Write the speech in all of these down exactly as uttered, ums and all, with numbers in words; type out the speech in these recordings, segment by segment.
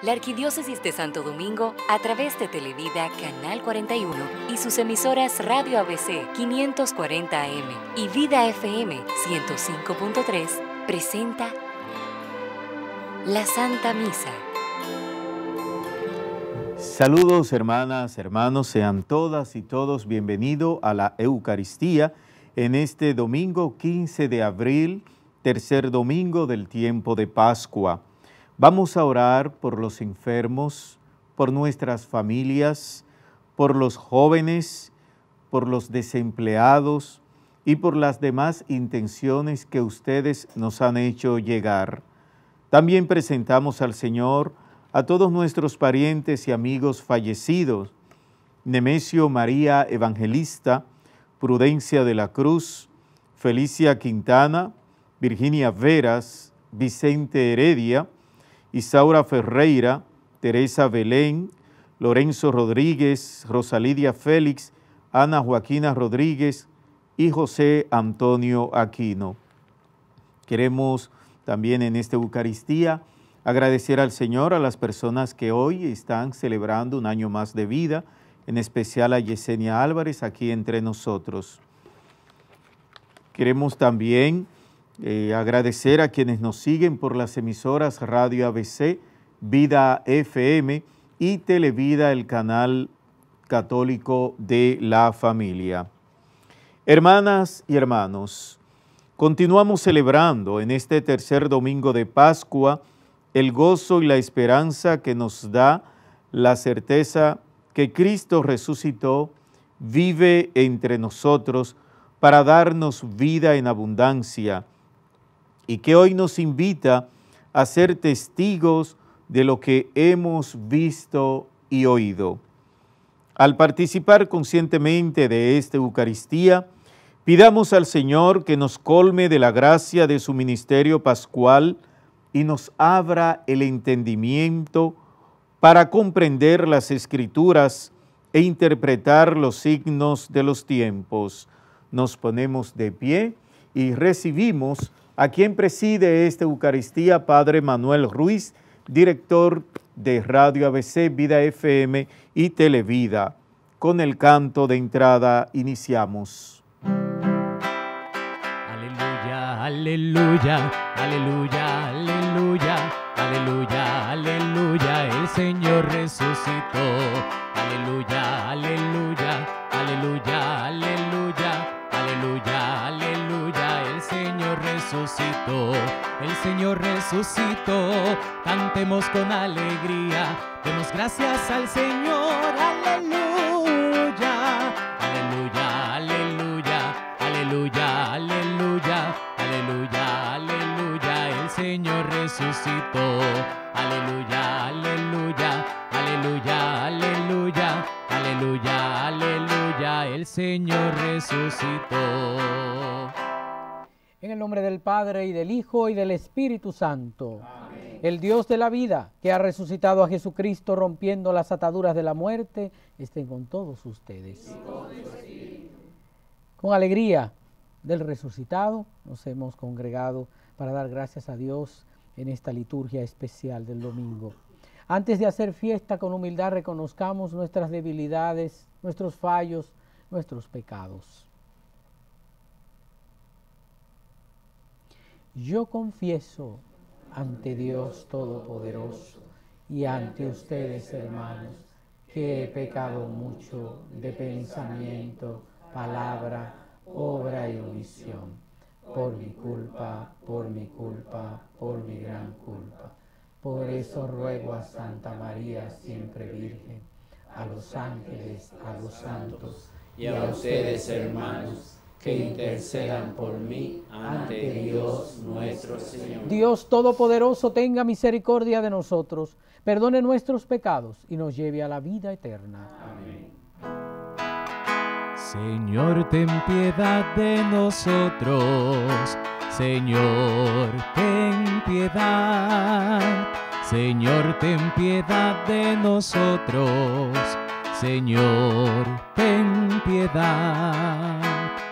La Arquidiócesis de Santo Domingo, a través de Televida Canal cuarenta y uno y sus emisoras Radio A B C quinientos cuarenta A M y Vida F M ciento cinco punto tres, presenta la Santa Misa. Saludos hermanas, hermanos, sean todas y todos bienvenidos a la Eucaristía en este domingo quince de abril, tercer domingo del tiempo de Pascua. Vamos a orar por los enfermos, por nuestras familias, por los jóvenes, por los desempleados y por las demás intenciones que ustedes nos han hecho llegar. También presentamos al Señor a todos nuestros parientes y amigos fallecidos: Nemesio María Evangelista, Prudencia de la Cruz, Felicia Quintana, Virginia Veras, Vicente Heredia, Isaura Ferreira, Teresa Belén, Lorenzo Rodríguez, Rosalidia Félix, Ana Joaquina Rodríguez y José Antonio Aquino. Queremos también en esta Eucaristía agradecer al Señor a las personas que hoy están celebrando un año más de vida, en especial a Yesenia Álvarez aquí entre nosotros. Queremos también Eh, agradecer a quienes nos siguen por las emisoras Radio A B C, Vida F M y Televida, el canal católico de la familia. Hermanas y hermanos, continuamos celebrando en este tercer domingo de Pascua el gozo y la esperanza que nos da la certeza que Cristo resucitó, vive entre nosotros para darnos vida en abundancia, y que hoy nos invita a ser testigos de lo que hemos visto y oído. Al participar conscientemente de esta Eucaristía, pidamos al Señor que nos colme de la gracia de su ministerio pascual y nos abra el entendimiento para comprender las Escrituras e interpretar los signos de los tiempos. Nos ponemos de pie y recibimos a quien preside esta Eucaristía, Padre Manuel Ruiz, director de Radio A B C, Vida F M y Televida. Con el canto de entrada iniciamos. Aleluya, aleluya, aleluya, aleluya, aleluya, aleluya, el Señor resucitó. Aleluya, aleluya, aleluya, aleluya, aleluya, aleluya, el Señor resucitó, el Señor resucitó, cantemos con alegría, demos gracias al Señor, aleluya, aleluya, aleluya, aleluya, aleluya, aleluya, aleluya, el Señor resucitó, aleluya, aleluya, aleluya, aleluya, aleluya, aleluya, el Señor resucitó. En el nombre del Padre, y del Hijo, y del Espíritu Santo. Amén. El Dios de la vida, que ha resucitado a Jesucristo rompiendo las ataduras de la muerte, estén con todos ustedes. Con alegría del resucitado nos hemos congregado para dar gracias a Dios en esta liturgia especial del domingo. Antes de hacer fiesta, con humildad reconozcamos nuestras debilidades, nuestros fallos, nuestros pecados. Yo confieso ante Dios Todopoderoso y ante ustedes, hermanos, que he pecado mucho de pensamiento, palabra, obra y omisión, por mi culpa, por mi culpa, por mi gran culpa. Por eso ruego a Santa María, siempre Virgen, a los ángeles, a los santos y a ustedes, hermanos, que intercedan por mí ante Dios nuestro Señor. Dios Todopoderoso tenga misericordia de nosotros, perdone nuestros pecados y nos lleve a la vida eterna. Amén. Señor, ten piedad de nosotros. Señor, ten piedad. Señor, ten piedad de nosotros. Señor, ten piedad.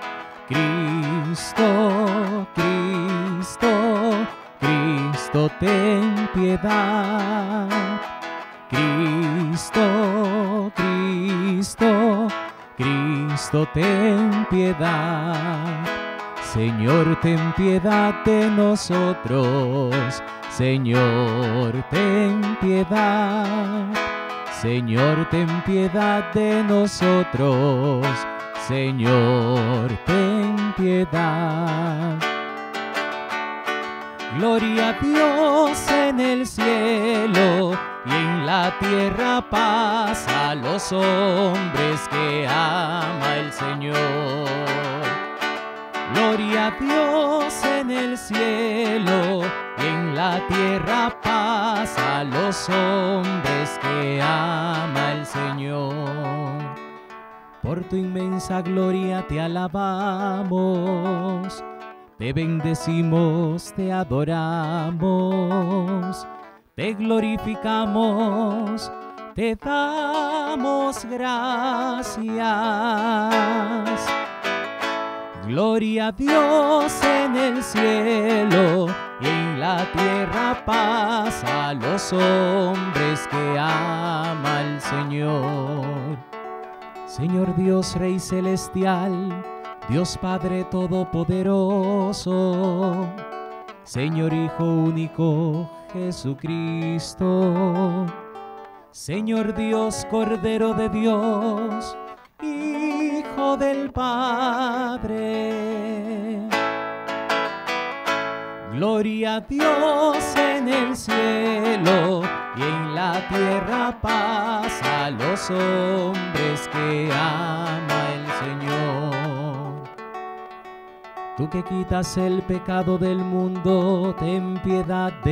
Cristo, Cristo, Cristo, ten piedad. Cristo, Cristo, Cristo, ten piedad. Señor, ten piedad de nosotros. Señor, ten piedad. Señor, ten piedad de nosotros. Señor, ten piedad. Gloria a Dios en el cielo y en la tierra paz a los hombres que ama el Señor. Gloria a Dios en el cielo y en la tierra paz a los hombres que ama el Señor. Por tu inmensa gloria te alabamos, te bendecimos, te adoramos, te glorificamos, te damos gracias. Gloria a Dios en el cielo y en la tierra paz a los hombres que ama el Señor. Señor Dios, Rey celestial, Dios Padre todopoderoso, Señor Hijo único, Jesucristo, Señor Dios, Cordero de Dios, Hijo del Padre. Gloria a Dios en el cielo y en la tierra paz a los hombres que ama el Señor. Tú que quitas el pecado del mundo, ten piedad de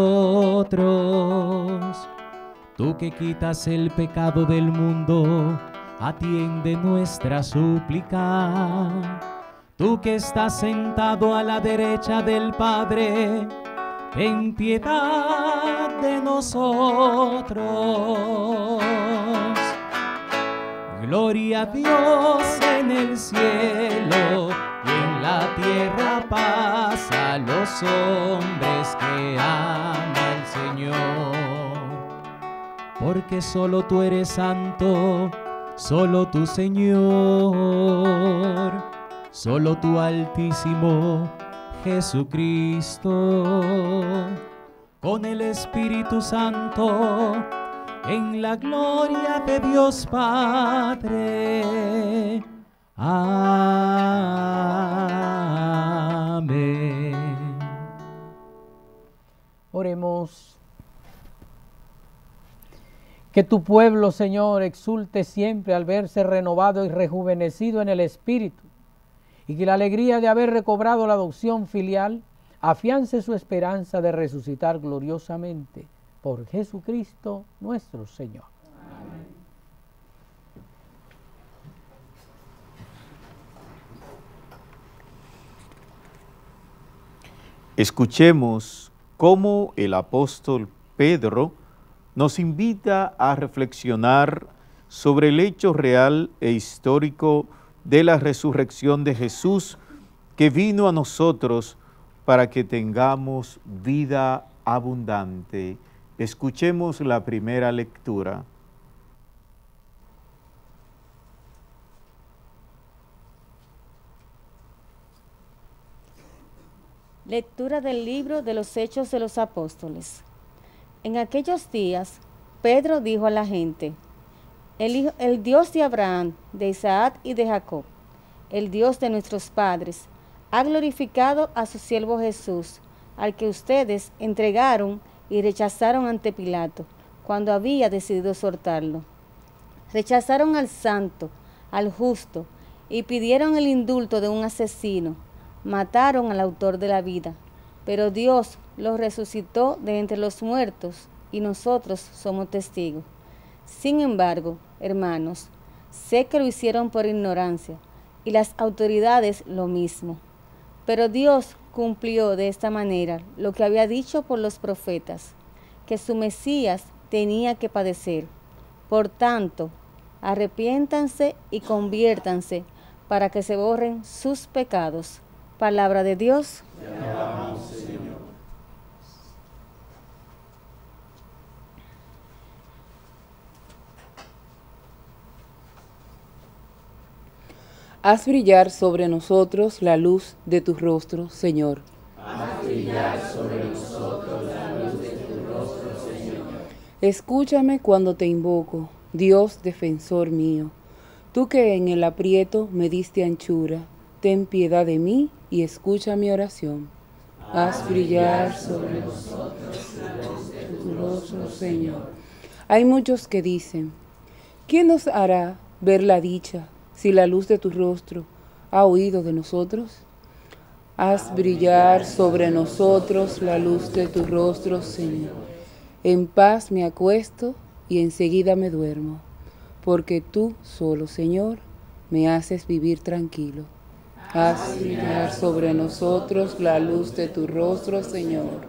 nosotros. Tú que quitas el pecado del mundo, atiende nuestra súplica. Tú que estás sentado a la derecha del Padre, ten piedad de nosotros. Gloria a Dios en el cielo y en la tierra paz a los hombres que ama el Señor. Porque solo tú eres santo, solo tú, Señor, solo tú, Altísimo Jesucristo, con el Espíritu Santo, en la gloria de Dios Padre. Amén. Oremos. Que tu pueblo, Señor, exulte siempre al verse renovado y rejuvenecido en el Espíritu, y que la alegría de haber recobrado la adopción filial afiance su esperanza de resucitar gloriosamente por Jesucristo nuestro Señor. Amén. Escuchemos cómo el apóstol Pedro nos invita a reflexionar sobre el hecho real e histórico de la resurrección de Jesús, que vino a nosotros para que tengamos vida abundante. Escuchemos la primera lectura. Lectura del libro de los Hechos de los Apóstoles. En aquellos días, Pedro dijo a la gente: el, hijo, el Dios de Abraham, de Isaac y de Jacob, el Dios de nuestros padres, ha glorificado a su siervo Jesús, al que ustedes entregaron y rechazaron ante Pilato, cuando había decidido soltarlo. Rechazaron al santo, al justo, y pidieron el indulto de un asesino. Mataron al autor de la vida, pero Dios lo resucitó de entre los muertos, y nosotros somos testigos. Sin embargo, hermanos, sé que lo hicieron por ignorancia, y las autoridades lo mismo. Pero Dios cumplió de esta manera lo que había dicho por los profetas, que su Mesías tenía que padecer. Por tanto, arrepiéntanse y conviértanse para que se borren sus pecados. Palabra de Dios. Te alabamos, Señor. Haz brillar sobre nosotros la luz de tu rostro, Señor. Haz brillar sobre nosotros la luz de tu rostro, Señor. Escúchame cuando te invoco, Dios defensor mío. Tú que en el aprieto me diste anchura, ten piedad de mí y escucha mi oración. Haz brillar sobre nosotros la luz de tu rostro, Señor. Hay muchos que dicen, ¿quién nos hará ver la dicha si la luz de tu rostro ha huido de nosotros? Haz brillar sobre nosotros la luz de tu rostro, Señor. En paz me acuesto y enseguida me duermo, porque tú solo, Señor, me haces vivir tranquilo. Haz brillar sobre nosotros la luz de tu rostro, Señor.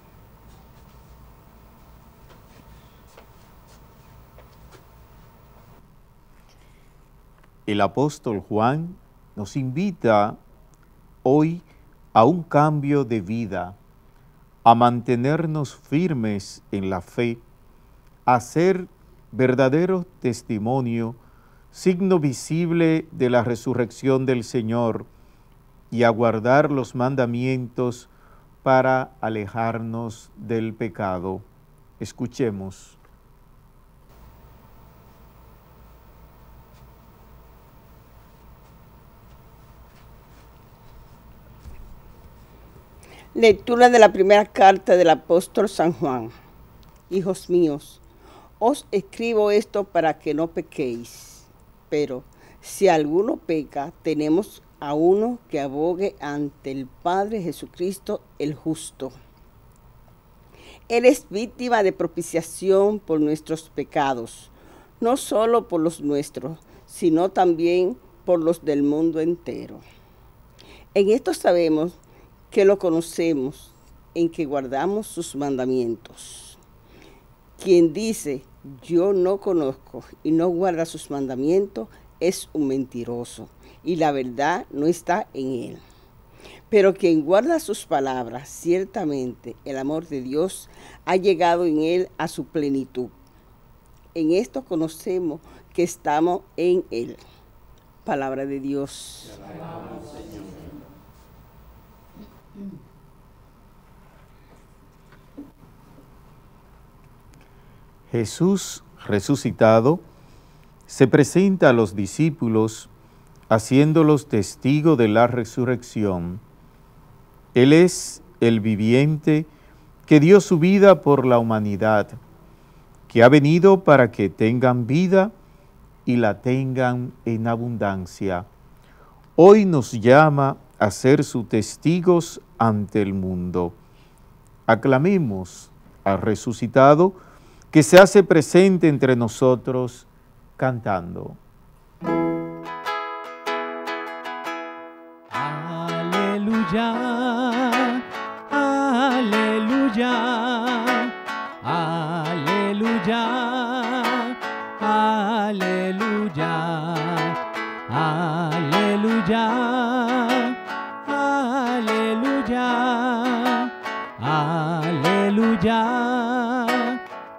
El apóstol Juan nos invita hoy a un cambio de vida, a mantenernos firmes en la fe, a ser verdadero testimonio, signo visible de la resurrección del Señor y a guardar los mandamientos para alejarnos del pecado. Escuchemos. Lectura de la primera carta del apóstol San Juan. Hijos míos, os escribo esto para que no pequéis. Pero si alguno peca, tenemos a uno que abogue ante el Padre, Jesucristo el justo. Él es víctima de propiciación por nuestros pecados, no solo por los nuestros, sino también por los del mundo entero. En esto sabemos que lo conocemos, en que guardamos sus mandamientos. Quien dice, yo no conozco y no guarda sus mandamientos, es un mentiroso, y la verdad no está en él. Pero quien guarda sus palabras, ciertamente el amor de Dios ha llegado en él a su plenitud. En esto conocemos que estamos en él. Palabra de Dios. Jesús resucitado se presenta a los discípulos haciéndolos testigos de la resurrección. Él es el viviente que dio su vida por la humanidad, que ha venido para que tengan vida y la tengan en abundancia. Hoy nos llama a ser sus testigos ante el mundo. Aclamemos al resucitado que se hace presente entre nosotros cantando. Aleluya, aleluya, aleluya, aleluya, aleluya, aleluya, aleluya,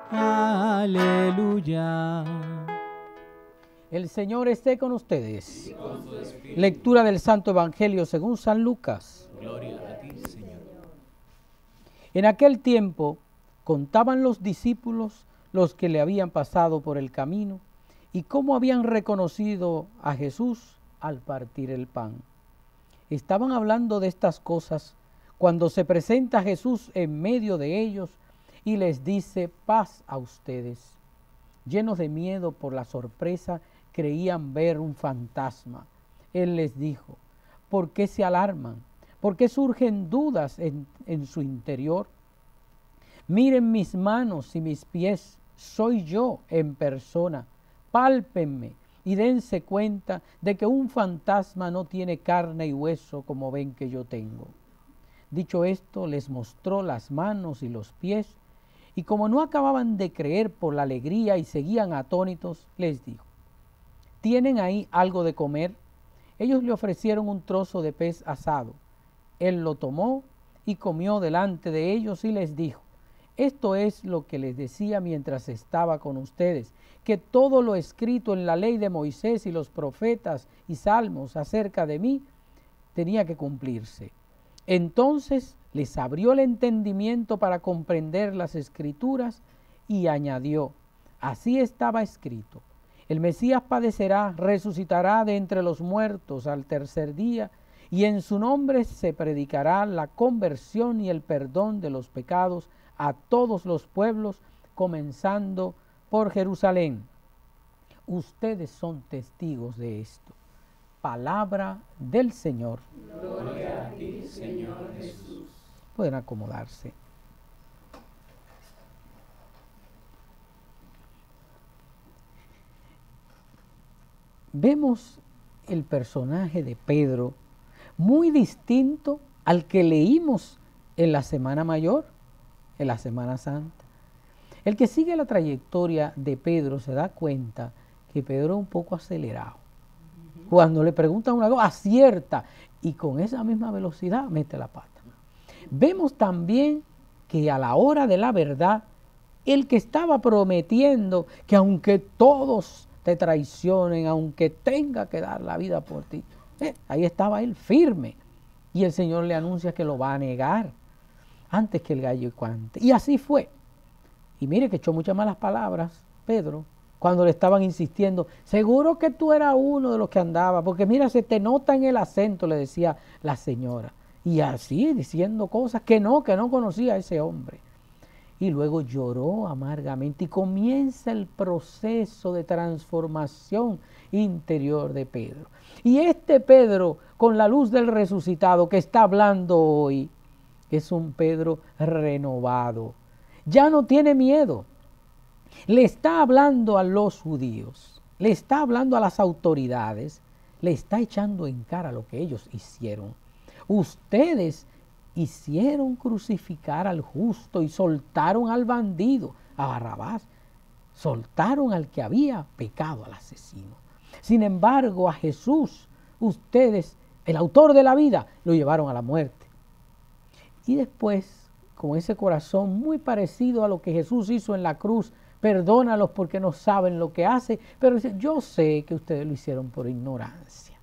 aleluya. El Señor esté con ustedes. Y con su espíritu. Lectura del Santo Evangelio según San Lucas. Gloria a ti, Señor. En aquel tiempo contaban los discípulos los que le habían pasado por el camino y cómo habían reconocido a Jesús al partir el pan. Estaban hablando de estas cosas cuando se presenta Jesús en medio de ellos y les dice: paz a ustedes. Llenos de miedo por la sorpresa, creían ver un fantasma. Él les dijo: ¿por qué se alarman? ¿Por qué surgen dudas en, en su interior? Miren mis manos y mis pies, soy yo en persona. Pálpenme y dense cuenta de que un fantasma no tiene carne y hueso como ven que yo tengo. Dicho esto, les mostró las manos y los pies, y como no acababan de creer por la alegría y seguían atónitos, les dijo: ¿tienen ahí algo de comer? Ellos le ofrecieron un trozo de pez asado. Él lo tomó y comió delante de ellos y les dijo: Esto es lo que les decía mientras estaba con ustedes, que todo lo escrito en la ley de Moisés y los profetas y salmos acerca de mí tenía que cumplirse. Entonces les abrió el entendimiento para comprender las escrituras y añadió, así estaba escrito, el Mesías padecerá, resucitará de entre los muertos al tercer día, y en su nombre se predicará la conversión y el perdón de los pecados a todos los pueblos, comenzando por Jerusalén. Ustedes son testigos de esto. Palabra del Señor. Gloria a ti, Señor Jesús. Pueden acomodarse. Vemos el personaje de Pedro muy distinto al que leímos en la Semana Mayor, en la Semana Santa. El que sigue la trayectoria de Pedro se da cuenta que Pedro es un poco acelerado. Cuando le preguntan una cosa, acierta y con esa misma velocidad mete la pata. Vemos también que a la hora de la verdad, el que estaba prometiendo que aunque todos te traicionen, aunque tenga que dar la vida por ti, eh, ahí estaba él firme. Y el Señor le anuncia que lo va a negar antes que el gallo cante. Y así fue. Y mire que echó muchas malas palabras, Pedro, cuando le estaban insistiendo, seguro que tú eras uno de los que andaba, porque mira, se te nota en el acento, le decía la señora. Y así diciendo cosas que no, que no conocía a ese hombre. Y luego lloró amargamente y comienza el proceso de transformación interior de Pedro. Y este Pedro, con la luz del resucitado que está hablando hoy, es un Pedro renovado. Ya no tiene miedo. Le está hablando a los judíos, le está hablando a las autoridades, le está echando en cara lo que ellos hicieron. Ustedes hicieron crucificar al justo y soltaron al bandido, a Barrabás. Soltaron al que había pecado, al asesino. Sin embargo, a Jesús, ustedes, el autor de la vida, lo llevaron a la muerte. Y después, con ese corazón muy parecido a lo que Jesús hizo en la cruz, perdónalos porque no saben lo que hacen, pero dice, yo sé que ustedes lo hicieron por ignorancia.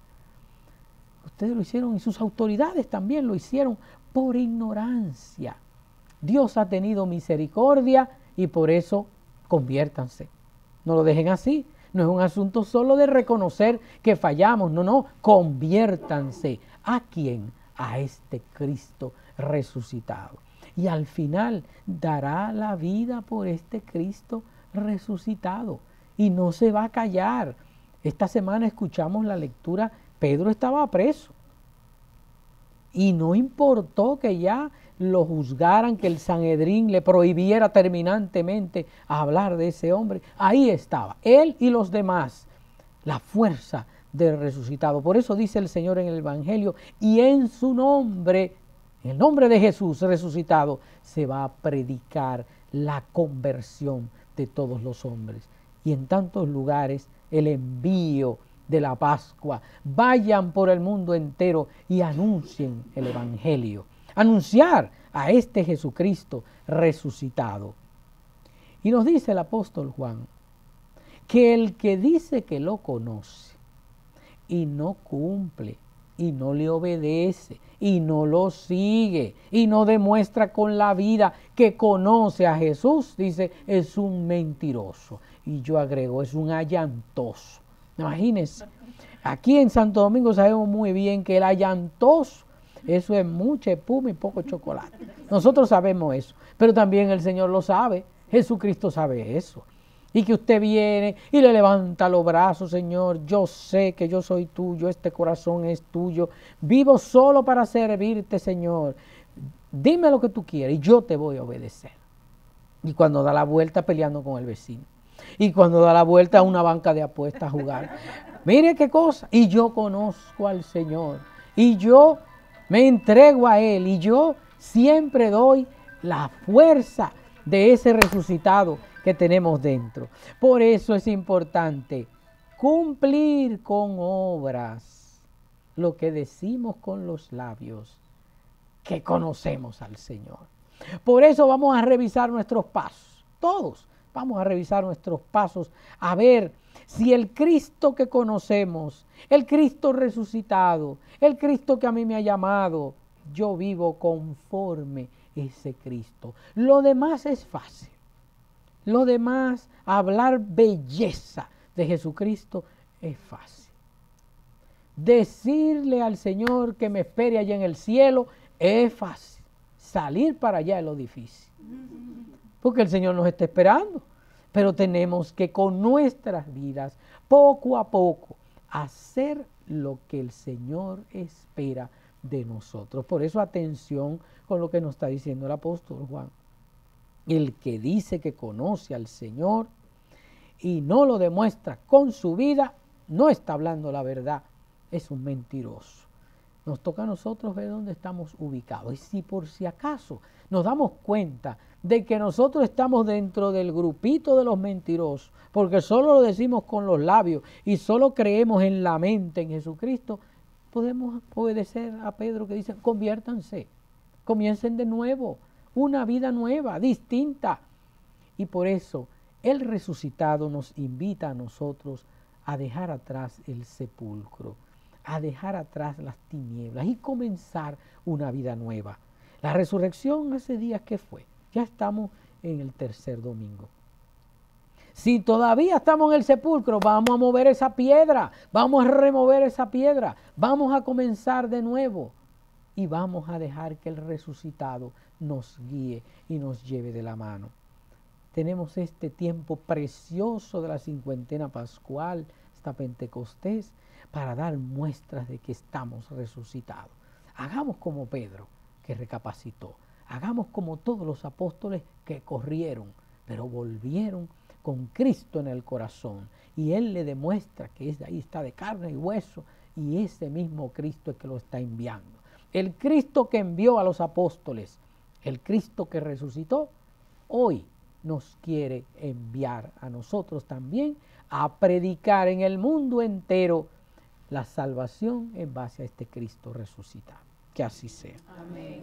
Ustedes lo hicieron y sus autoridades también lo hicieron por ignorancia. Dios ha tenido misericordia y por eso conviértanse. No lo dejen así. No es un asunto solo de reconocer que fallamos. No, no, conviértanse. ¿A quién? A este Cristo resucitado. Y al final dará la vida por este Cristo resucitado. Y no se va a callar. Esta semana escuchamos la lectura, Pedro estaba preso. Y no importó que ya lo juzgaran, que el Sanedrín le prohibiera terminantemente hablar de ese hombre. Ahí estaba, él y los demás, la fuerza del resucitado. Por eso dice el Señor en el Evangelio, y en su nombre, en el nombre de Jesús resucitado, se va a predicar la conversión de todos los hombres. Y en tantos lugares el envío de la Pascua. Vayan por el mundo entero y anuncien el Evangelio. Anunciar a este Jesucristo resucitado. Y nos dice el apóstol Juan que el que dice que lo conoce y no cumple y no le obedece y no lo sigue y no demuestra con la vida que conoce a Jesús, dice, es un mentiroso. Y yo agrego, es un allantoso. Imagínense, aquí en Santo Domingo sabemos muy bien que el allantoso, eso es mucha espuma y poco chocolate. Nosotros sabemos eso, pero también el Señor lo sabe, Jesucristo sabe eso. Y que usted viene y le levanta los brazos, Señor, yo sé que yo soy tuyo, este corazón es tuyo, vivo solo para servirte, Señor. Dime lo que tú quieres y yo te voy a obedecer. Y cuando da la vuelta peleando con el vecino. Y cuando da la vuelta a una banca de apuestas a jugar. Mire qué cosa. Y yo conozco al Señor. Y yo me entrego a Él. Y yo siempre doy la fuerza de ese resucitado que tenemos dentro. Por eso es importante cumplir con obras lo que decimos con los labios, que conocemos al Señor. Por eso vamos a revisar nuestros pasos, todos vamos a revisar nuestros pasos, a ver si el Cristo que conocemos, el Cristo resucitado, el Cristo que a mí me ha llamado, yo vivo conforme ese Cristo. Lo demás es fácil. Lo demás, hablar belleza de Jesucristo es fácil. Decirle al Señor que me espere allá en el cielo es fácil. Salir para allá es lo difícil. Porque el Señor nos está esperando. Pero tenemos que con nuestras vidas, poco a poco, hacer lo que el Señor espera de nosotros. Por eso atención con lo que nos está diciendo el apóstol Juan. El que dice que conoce al Señor y no lo demuestra con su vida, no está hablando la verdad, es un mentiroso. Nos toca a nosotros ver dónde estamos ubicados. Y si por si acaso nos damos cuenta de que nosotros estamos dentro del grupito de los mentirosos, porque solo lo decimos con los labios y solo creemos en la mente en Jesucristo, podemos obedecer a Pedro que dice, conviértanse, comiencen de nuevo, una vida nueva, distinta. Y por eso el resucitado nos invita a nosotros a dejar atrás el sepulcro, a dejar atrás las tinieblas y comenzar una vida nueva. La resurrección hace días que fue, ya estamos en el tercer domingo. Si todavía estamos en el sepulcro, vamos a mover esa piedra, vamos a remover esa piedra, vamos a comenzar de nuevo y vamos a dejar que el resucitado nos guíe y nos lleve de la mano. Tenemos este tiempo precioso de la cincuentena pascual, esta Pentecostés, para dar muestras de que estamos resucitados. Hagamos como Pedro, que recapacitó. Hagamos como todos los apóstoles que corrieron, pero volvieron con Cristo en el corazón. Y Él le demuestra que es de ahí, está de carne y hueso, y ese mismo Cristo es que lo está enviando. El Cristo que envió a los apóstoles, el Cristo que resucitó, hoy nos quiere enviar a nosotros también a predicar en el mundo entero la salvación en base a este Cristo resucitado. Que así sea. Amén.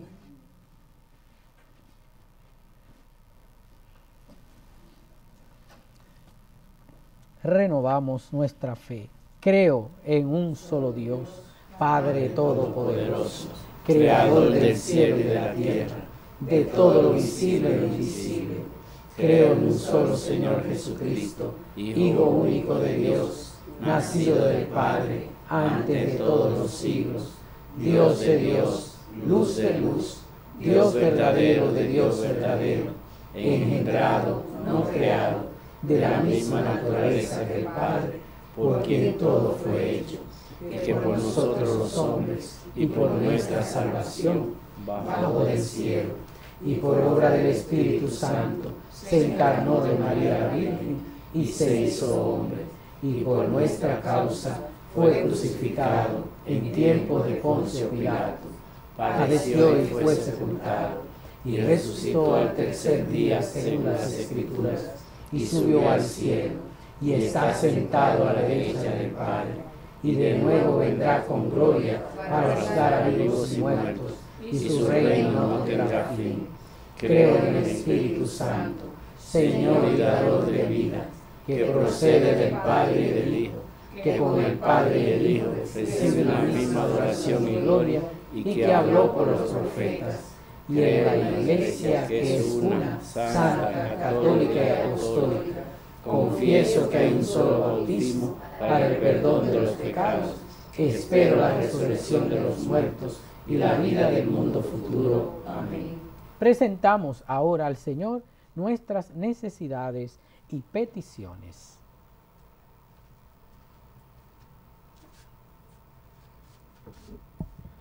Renovamos nuestra fe. Creo en un solo Dios, Padre Todopoderoso, Creador del cielo y de la tierra, de todo lo visible y lo invisible. Creo en un solo Señor Jesucristo, Hijo único de Dios, nacido del Padre, antes de todos los siglos, Dios de Dios, luz de luz, Dios verdadero de Dios verdadero, engendrado, no creado, de la misma naturaleza que el Padre, por quien todo fue hecho, y que por nosotros los hombres y por nuestra salvación bajó del cielo, y por obra del Espíritu Santo se encarnó de María la Virgen y se hizo hombre, y por nuestra causa fue crucificado en tiempo de Poncio Pilato, padeció y fue sepultado, y resucitó al tercer día según las Escrituras, y subió al cielo, y está sentado a la derecha del Padre, y de nuevo vendrá con gloria para juzgar a vivos y muertos, y su reino no tendrá fin. Creo en el Espíritu Santo, Señor y dador de vida, que procede del Padre y del Hijo, que con el Padre y el Hijo recibe la misma adoración y gloria, y que habló por los profetas. Y en la Iglesia, que es una, santa, católica y apostólica, confieso que hay un solo bautismo para el perdón de los pecados, espero la resurrección de los muertos y la vida del mundo futuro. Amén. Presentamos ahora al Señor nuestras necesidades y peticiones.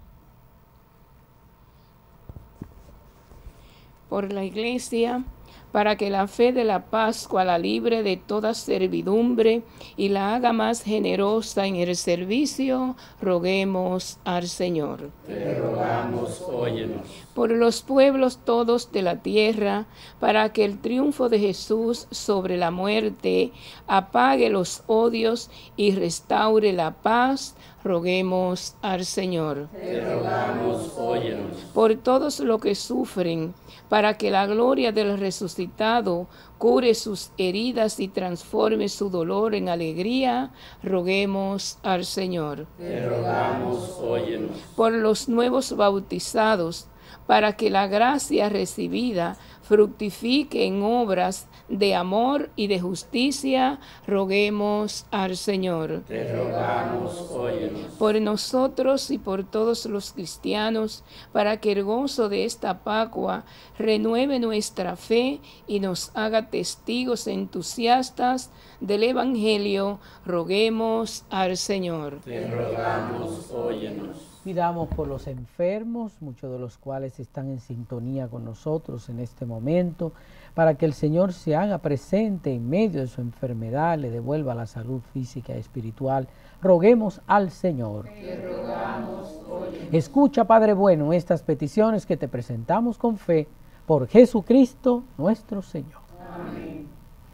Por la Iglesia, para que la fe de la Pascua la libre de toda servidumbre y la haga más generosa en el servicio, roguemos al Señor. Te rogamos, óyenos. Por los pueblos todos de la tierra, para que el triunfo de Jesús sobre la muerte apague los odios y restaure la paz, roguemos al Señor. Te rogamos, óyenos. Por todos los que sufren, para que la gloria del resucitado cure sus heridas y transforme su dolor en alegría, roguemos al Señor. Te rogamos, óyenos. Por los nuevos bautizados, para que la gracia recibida fructifique en obras de amor y de justicia, roguemos al Señor. Te rogamos, óyenos. Por nosotros y por todos los cristianos, para que el gozo de esta Pascua renueve nuestra fe y nos haga testigos entusiastas del Evangelio, roguemos al Señor. Te rogamos, óyenos. Pidamos por los enfermos, muchos de los cuales están en sintonía con nosotros en este momento, para que el Señor se haga presente en medio de su enfermedad, le devuelva la salud física y espiritual. Roguemos al Señor. Te rogamos, óyenos. Escucha, Padre bueno, estas peticiones que te presentamos con fe, por Jesucristo nuestro Señor. Amén.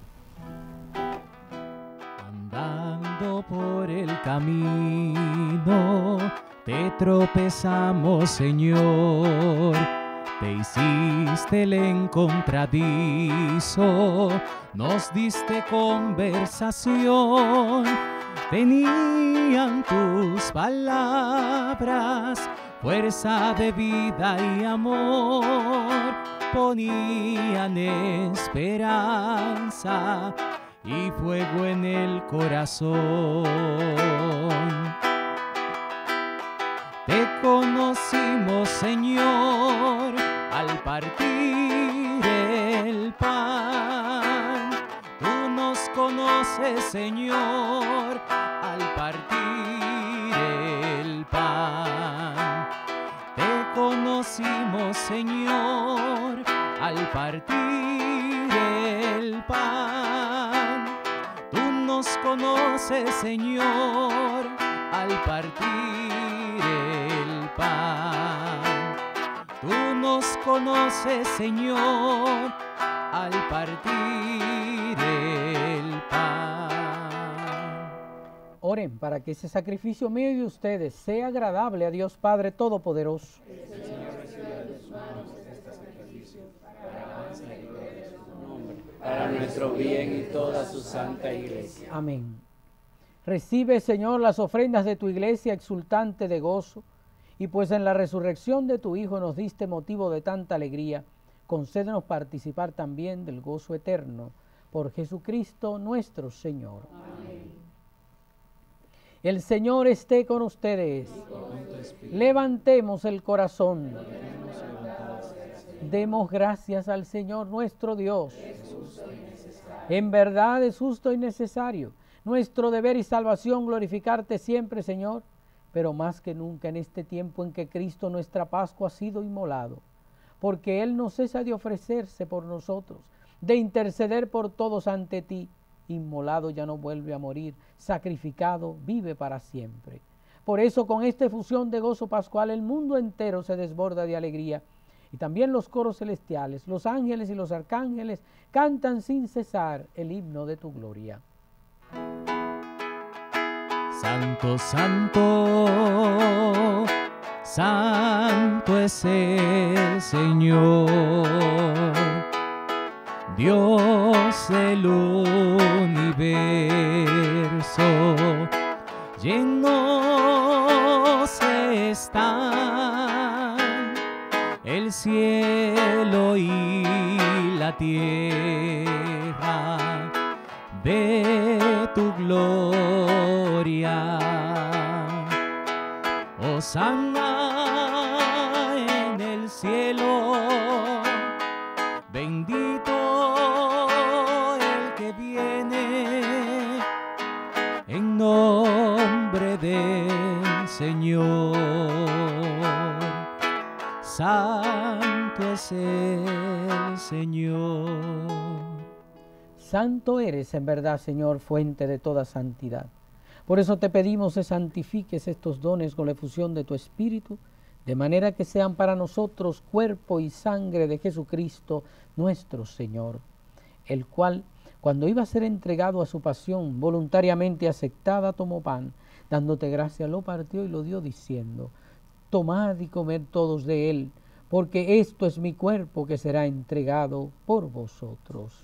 Andando por el camino, te tropezamos, Señor, te hiciste el encontradizo, nos diste conversación, tenían tus palabras, fuerza de vida y amor, ponían esperanza y fuego en el corazón. Te conocimos, Señor, al partir el pan. Tú nos conoces, Señor, al partir el pan. Te conocimos, Señor, al partir el pan. Tú nos conoces, Señor, al partir el pan. Tú nos conoces, Señor, al partir el pan. Oren para que ese sacrificio mío de ustedes sea agradable a Dios Padre Todopoderoso. El Señor reciba de tus manos este sacrificio para alabanza y gloria de su nombre, para nuestro bien y toda su santa iglesia. Amén. Recibe, Señor, las ofrendas de tu iglesia exultante de gozo, y pues en la resurrección de tu Hijo nos diste motivo de tanta alegría, concédenos participar también del gozo eterno, por Jesucristo nuestro Señor. Amén. El Señor esté con ustedes. Levantemos el corazón. Demos gracias al Señor nuestro Dios. En verdad es justo y necesario nuestro deber y salvación glorificarte siempre, Señor, pero más que nunca en este tiempo en que Cristo nuestra Pascua ha sido inmolado, porque Él no cesa de ofrecerse por nosotros, de interceder por todos ante ti. Inmolado ya no vuelve a morir, sacrificado vive para siempre. Por eso con esta efusión de gozo pascual el mundo entero se desborda de alegría, y también los coros celestiales, los ángeles y los arcángeles cantan sin cesar el himno de tu gloria. Santo, santo, santo es el Señor, Dios del universo. Llenos están el cielo y la tierra de tu gloria. Hosana en el cielo, bendito el que viene en nombre del Señor. Santo es el al Señor. Santo eres en verdad, Señor, fuente de toda santidad. Por eso te pedimos que santifiques estos dones con la efusión de tu Espíritu, de manera que sean para nosotros cuerpo y sangre de Jesucristo nuestro Señor, el cual, cuando iba a ser entregado a su pasión, voluntariamente aceptada, tomó pan, dándote gracia, lo partió y lo dio diciendo: tomad y comed todos de él, porque esto es mi cuerpo que será entregado por vosotros.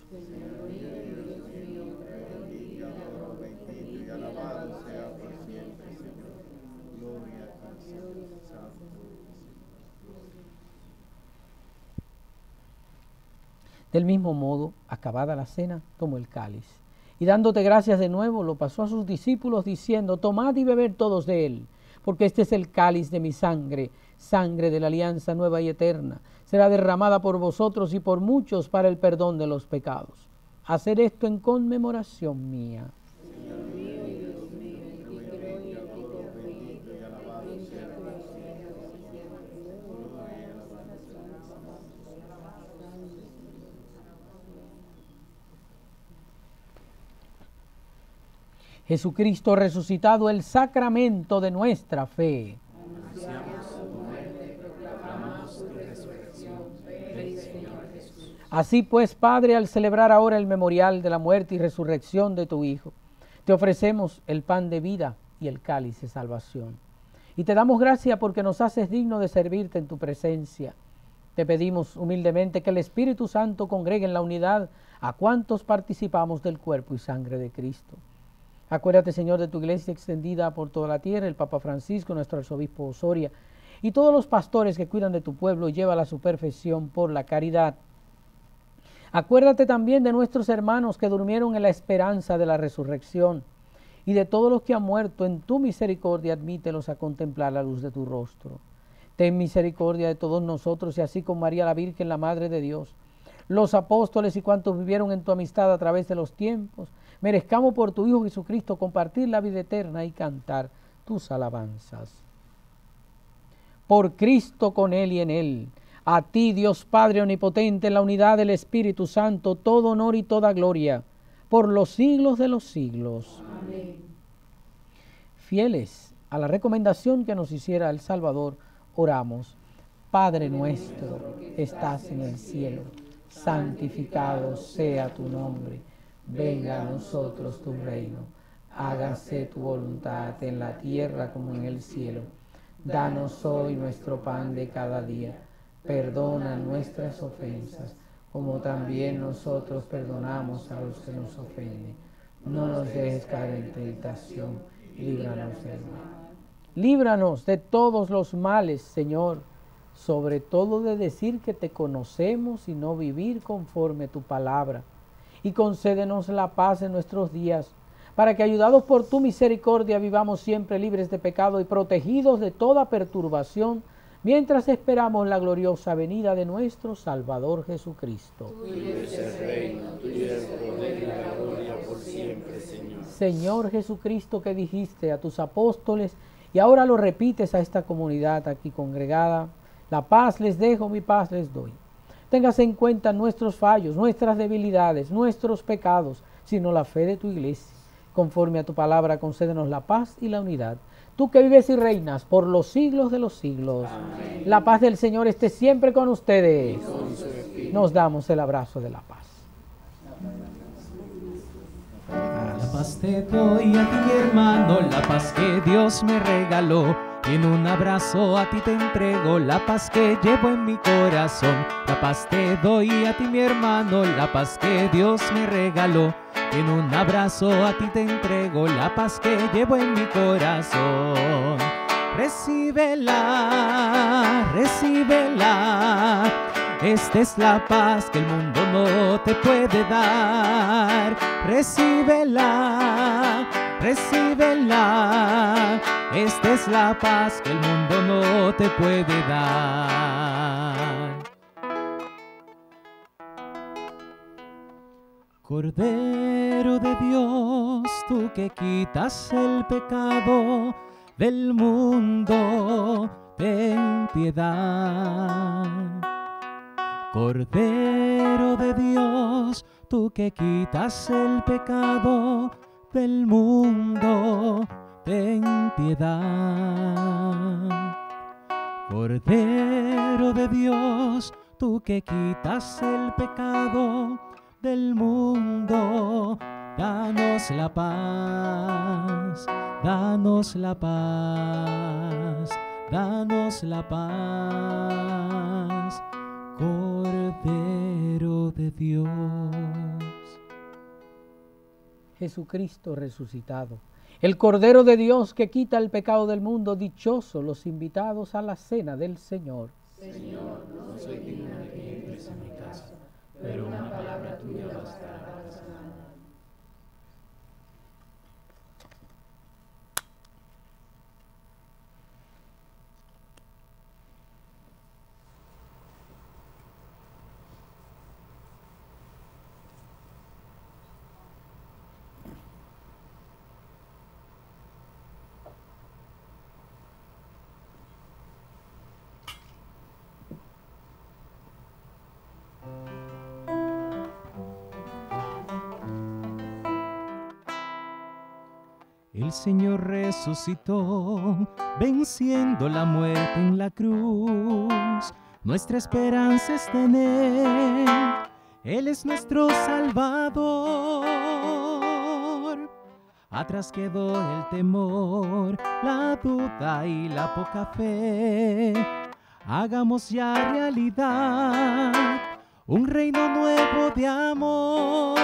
Del mismo modo, acabada la cena, tomó el cáliz, y dándote gracias de nuevo, lo pasó a sus discípulos, diciendo: tomad y bebed todos de él, porque este es el cáliz de mi sangre, sangre de la alianza nueva y eterna, será derramada por vosotros y por muchos para el perdón de los pecados. Haced esto en conmemoración mía. Señor mío y Dios mío, y creo y adoro, bendito y alabado sea por siempre, Jesucristo resucitado, el sacramento de nuestra fe. Así pues, Padre, al celebrar ahora el memorial de la muerte y resurrección de tu Hijo, te ofrecemos el pan de vida y el cáliz de salvación. Y te damos gracias porque nos haces digno de servirte en tu presencia. Te pedimos humildemente que el Espíritu Santo congregue en la unidad a cuantos participamos del cuerpo y sangre de Cristo. Acuérdate, Señor, de tu iglesia extendida por toda la tierra, el Papa Francisco, nuestro arzobispo Osoria, y todos los pastores que cuidan de tu pueblo, y llévala a su perfección por la caridad. Acuérdate también de nuestros hermanos que durmieron en la esperanza de la resurrección, y de todos los que han muerto. En tu misericordia admítelos a contemplar la luz de tu rostro. Ten misericordia de todos nosotros, y así con María la Virgen, la Madre de Dios, los apóstoles y cuantos vivieron en tu amistad a través de los tiempos, merezcamos por tu Hijo Jesucristo compartir la vida eterna y cantar tus alabanzas. Por Cristo, con Él y en Él, a ti, Dios Padre omnipotente, en la unidad del Espíritu Santo, todo honor y toda gloria, por los siglos de los siglos. Amén. Fieles a la recomendación que nos hiciera el Salvador, oramos. Padre nuestro, que estás en el cielo, santificado sea tu nombre. Venga a nosotros tu reino, hágase tu voluntad en la tierra como en el cielo. Danos hoy nuestro pan de cada día, perdona nuestras ofensas, como también nosotros perdonamos a los que nos ofenden. No nos dejes caer en tentación, y líbranos del mal. Líbranos de todos los males, Señor, sobre todo de decir que te conocemos y no vivir conforme a tu palabra. Y concédenos la paz en nuestros días, para que, ayudados por tu misericordia, vivamos siempre libres de pecado y protegidos de toda perturbación, mientras esperamos la gloriosa venida de nuestro Salvador Jesucristo. Tuyo es el reino, tuyo es el poder y la gloria por siempre, Señor. Señor Jesucristo, que dijiste a tus apóstoles, y ahora lo repites a esta comunidad aquí congregada: la paz les dejo, mi paz les doy. Tengas en cuenta nuestros fallos, nuestras debilidades, nuestros pecados, sino la fe de tu iglesia. Conforme a tu palabra, concédenos la paz y la unidad. Tú que vives y reinas por los siglos de los siglos. Amén. La paz del Señor esté siempre con ustedes. Con su espíritu. Nos damos el abrazo de la paz. La paz te doy a ti, mi hermano, la paz que Dios me regaló. En un abrazo a ti te entrego la paz que llevo en mi corazón. La paz te doy a ti, mi hermano, la paz que Dios me regaló. En un abrazo a ti te entrego la paz que llevo en mi corazón. Recíbela, recíbela. Esta es la paz que el mundo no te puede dar. Recíbela, recíbela. Esta es la paz que el mundo no te puede dar. Cordero de Dios, tú que quitas el pecado del mundo, ten piedad. Cordero de Dios, tú que quitas el pecado del mundo, ten piedad. Cordero de Dios, tú que quitas el pecado del mundo, danos la paz, danos la paz, danos la paz, Cordero de Dios. Jesucristo resucitado, el Cordero de Dios que quita el pecado del mundo, dichosos los invitados a la cena del Señor. Señor, no soy digno de que entres en mi casa, pero una palabra tuya bastará para sanarme. El Señor resucitó, venciendo la muerte en la cruz. Nuestra esperanza está en Él, Él es nuestro Salvador. Atrás quedó el temor, la duda y la poca fe. Hagamos ya realidad un reino nuevo de amor.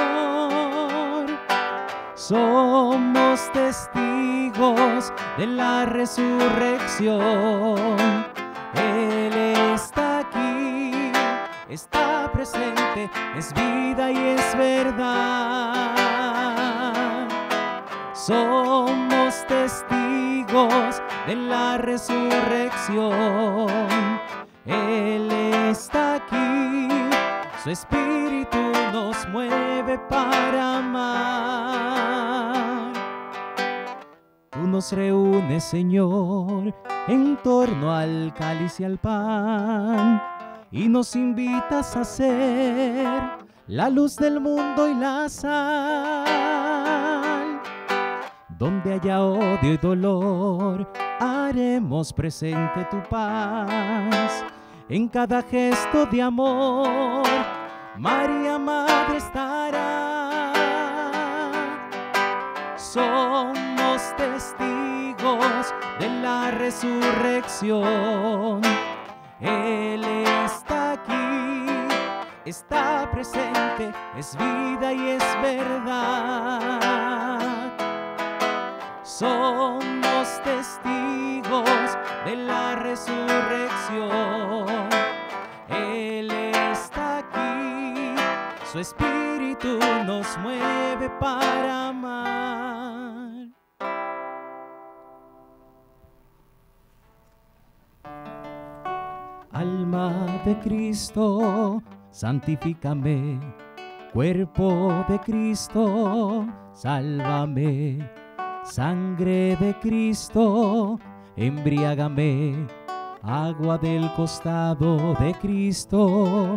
Somos testigos de la resurrección. Él está aquí, está presente, es vida y es verdad. Somos testigos de la resurrección. Él está aquí, su espíritu nos mueve para amar. Tú nos reúnes, Señor, en torno al cáliz y al pan, y nos invitas a ser la luz del mundo y la sal. Donde haya odio y dolor, haremos presente tu paz. En cada gesto de amor, María Madre estará. Somos testigos de la resurrección. Él está aquí, está presente, es vida y es verdad. Somos testigos de la resurrección. Él está aquí, su espíritu nos mueve para amar. Alma de Cristo, santifícame. Cuerpo de Cristo, sálvame. Sangre de Cristo, embriágame. Agua del costado de Cristo,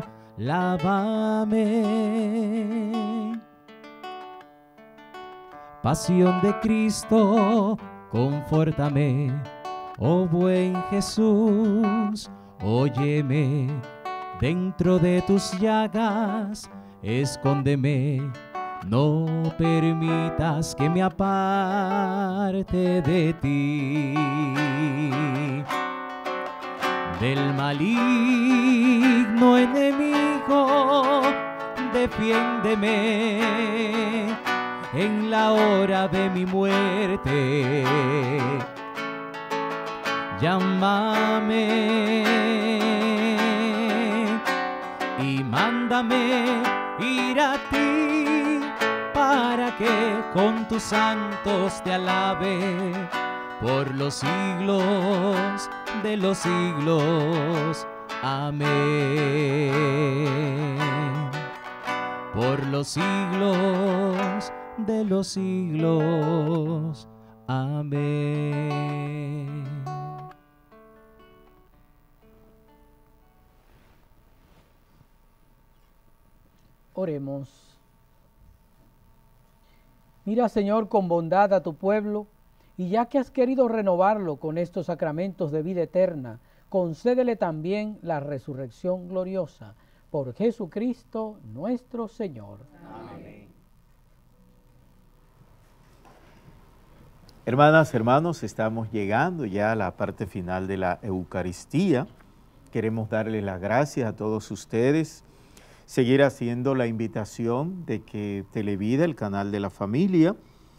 lávame. Pasión de Cristo, confórtame. Oh buen Jesús, óyeme. Dentro de tus llagas, escóndeme. No permitas que me aparte de ti. Del maligno enemigo, defiéndeme en la hora de mi muerte. Llámame y mándame ir a ti, para que con tus santos te alabe por los siglos de los siglos. Amén. Por los siglos de los siglos. Amén. Oremos. Mira, Señor, con bondad a tu pueblo, y ya que has querido renovarlo con estos sacramentos de vida eterna, concédele también la resurrección gloriosa. Por Jesucristo nuestro Señor. Amén. Hermanas, hermanos, estamos llegando ya a la parte final de la Eucaristía. Queremos darle las gracias a todos ustedes, seguir haciendo la invitación de que Televida, el canal de la familia,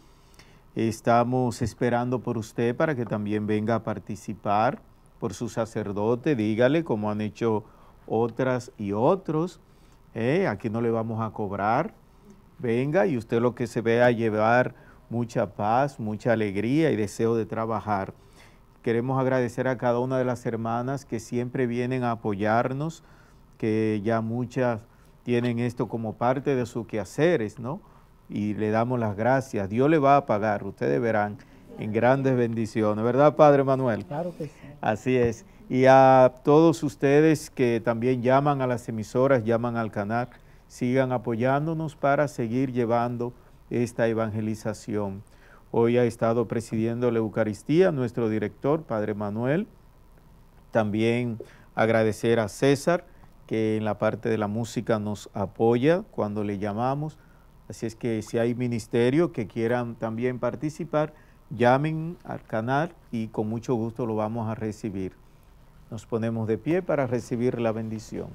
estamos esperando por usted para que también venga a participar, por su sacerdote, dígale como han hecho otras y otros, eh, aquí no le vamos a cobrar, venga y usted lo que se ve a llevar mucha paz, mucha alegría y deseo de trabajar. Queremos agradecer a cada una de las hermanas que siempre vienen a apoyarnos, que ya muchas tienen esto como parte de sus quehaceres, ¿no? Y le damos las gracias. Dios le va a pagar, ustedes verán, en grandes bendiciones, ¿verdad, Padre Manuel? Claro que sí. Así es. Y a todos ustedes que también llaman a las emisoras, llaman al canal, sigan apoyándonos para seguir llevando esta evangelización. Hoy ha estado presidiendo la Eucaristía nuestro director, Padre Manuel. También agradecer a César, que en la parte de la música nos apoya cuando le llamamos. Así es que si hay ministerio que quieran también participar, llamen al canal y con mucho gusto lo vamos a recibir. Nos ponemos de pie para recibir la bendición.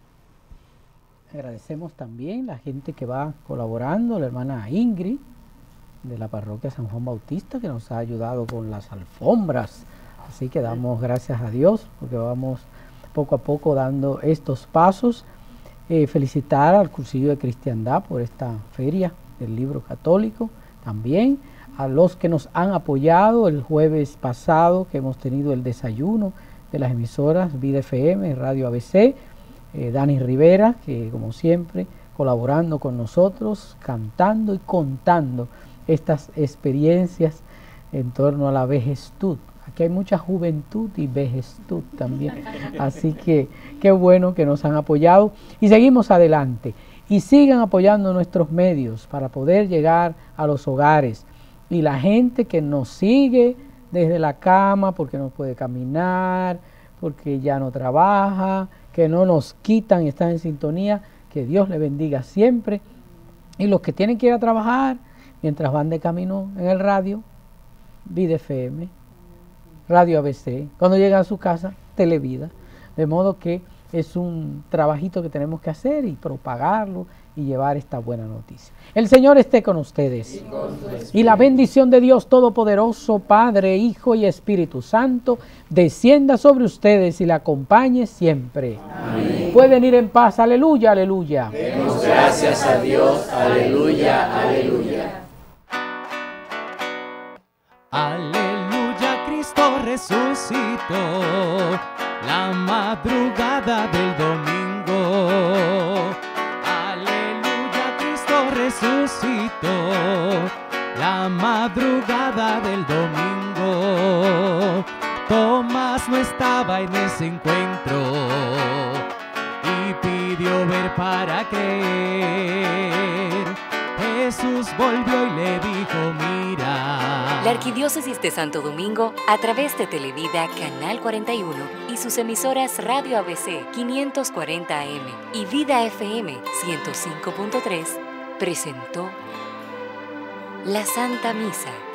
Agradecemos también la gente que va colaborando, la hermana Ingrid de la parroquia San Juan Bautista, que nos ha ayudado con las alfombras. Así que damos gracias a Dios porque vamos poco a poco dando estos pasos. Eh, felicitar al Cursillo de Cristiandad por esta feria del libro católico, también a los que nos han apoyado el jueves pasado, que hemos tenido el desayuno de las emisoras Vida F M, Radio A B C, eh, Dani Rivera, que como siempre colaborando con nosotros, cantando y contando estas experiencias en torno a la vejestud. Aquí hay mucha juventud y vejestud también, así que qué bueno que nos han apoyado y seguimos adelante y sigan apoyando nuestros medios para poder llegar a los hogares y la gente que nos sigue desde la cama porque no puede caminar, porque ya no trabaja, que no nos quitan y están en sintonía, que Dios le bendiga siempre, y los que tienen que ir a trabajar mientras van de camino en el radio, Vida F M, Radio A B C, cuando llegan a su casa, Televida, de modo que es un trabajito que tenemos que hacer y propagarlo y llevar esta buena noticia. El Señor esté con ustedes. Y, con y la bendición de Dios Todopoderoso, Padre, Hijo y Espíritu Santo, descienda sobre ustedes y la acompañe siempre. Amén. Pueden ir en paz. Aleluya, aleluya. Demos gracias a Dios. Aleluya, aleluya. Aleluya, Cristo resucitó la madrugada del domingo. Aleluya, Cristo resucitó la madrugada del domingo. Tomás no estaba en ese encuentro y pidió ver para creer. Jesús volvió y le dijo, mira. La Arquidiócesis de Santo Domingo, a través de Televida Canal cuarenta y uno y sus emisoras Radio A B C quinientos cuarenta A M y Vida F M ciento cinco punto tres, presentó la Santa Misa.